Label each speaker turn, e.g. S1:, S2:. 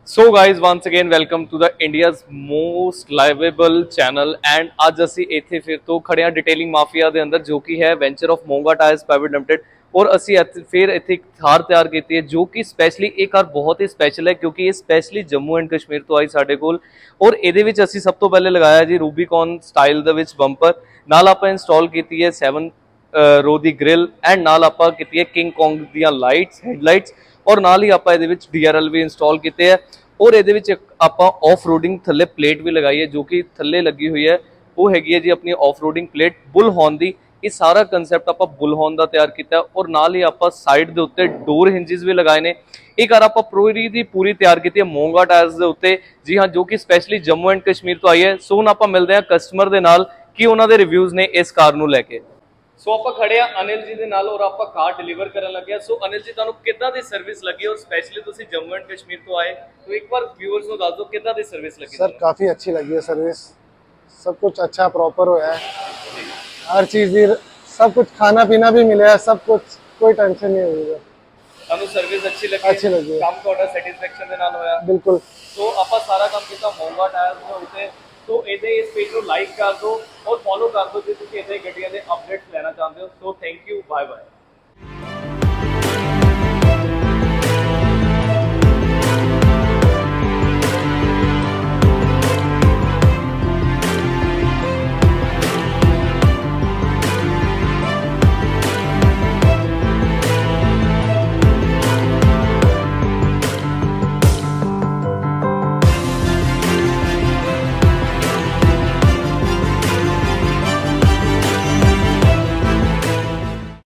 S1: So guys once again welcome to the India's most liveable channel and ਅੱਜ ਅਸੀਂ ਇੱਥੇ ਫਿਰ ਤੋਂ ਖੜੇ ਹਾਂ ਡਿਟੇਲਿੰਗ ਮਾਫੀਆ ਦੇ ਅੰਦਰ ਜੋ ਕਿ ਹੈ venture of Monga tyres private limited और ਅਸੀਂ ਫਿਰ ਇੱਥੇ ਇੱਕ ਥਾਰ ਤਿਆਰ ਕੀਤੀ ਹੈ ਜੋ ਕਿ ਸਪੈਸ਼ਲੀ ਇਹ ਕਾਰ ਬਹੁਤ ਹੀ ਸਪੈਸ਼ਲ ਹੈ ਕਿਉਂਕਿ ਇਹ ਸਪੈਸ਼ਲੀ ਜੰਮੂ ਐਂਡ ਕਸ਼ਮੀਰ ਤੋਂ ਆਈ ਸਾਡੇ ਕੋਲ ਔਰ ਇਹਦੇ ਵਿੱਚ ਅਸੀਂ ਸਭ ਤੋਂ ਪਹਿਲੇ ਲਗਾਇਆ ਜੀ ਰੂਬੀਕੌਨ ਸਟਾਈਲ ਦੇ ਵਿੱਚ ਬੰਪਰ ਨਾਲ ਆਪਾਂ ਇੰਸਟਾਲ ਕੀਤੀ ਹੈ 7 रो दी ग्रिल एंड नाल आपां कीती है किंग कॉन्ग दियां लाइट्स हेडलाइट्स और नाल ही आपां इहदे विच DRL भी इंस्टॉल कीते हैं और इहदे विच आपां ऑफ रोडिंग थल्ले प्लेट भी लगाई है जो कि थल्ले लगी हुई है वो हैगी है जी अपनी off roading plate bull horn दी। ये सारा कंसैप्ट आपां बुल हॉर्न दा तैयार कीता है और नाल ही आपां साइड दे उत्ते डोर हिंजिस भी लगाए ने। ये कार आपां पूरी तैयार की है मोंगा टायर्स दे उत्ते जी हाँ जो कि स्पैशली जम्मू एंड कश्मीर तो आई है। सो हुण आपां मिलदे हां कस्टमर दे नाल कि उन्हां दे रिव्यूज़ ने इस कार नूं लैके। सो आप खड़े हैं अनिल जी के नाल और आप कार डिलीवर करन लगे। सो अनिल जी तुहानू किद्दां दी सर्विस लगी और स्पेशली तुसीं जम्मू एंड कश्मीर तो आए तो एक बार व्यूअर्स नूं दस दो किद्दां दी सर्विस लगी।
S2: सर काफ़ी अच्छी लगी है सर्विस, सब कुछ अच्छा प्रॉपर होया है, हर चीज़ भी सब कुछ खाना पीना भी मिला है, सब कुछ कोई टेंशन नहीं हुई है।
S1: तुहानू सर्विस अच्छी लगी काम तुहाडा सैटिस्फैक्शन दे नाल होया
S2: बिल्कुल।
S1: तो आपां सारा काम कीता मोंगा टायर्स दे उत्ते तो इस पेज को लाइक कर दो और फॉलो कर दो जो तुसीं इदां दी गड्डियां दे अपडेट्स लेना चाहते हो। So thank you bye bye.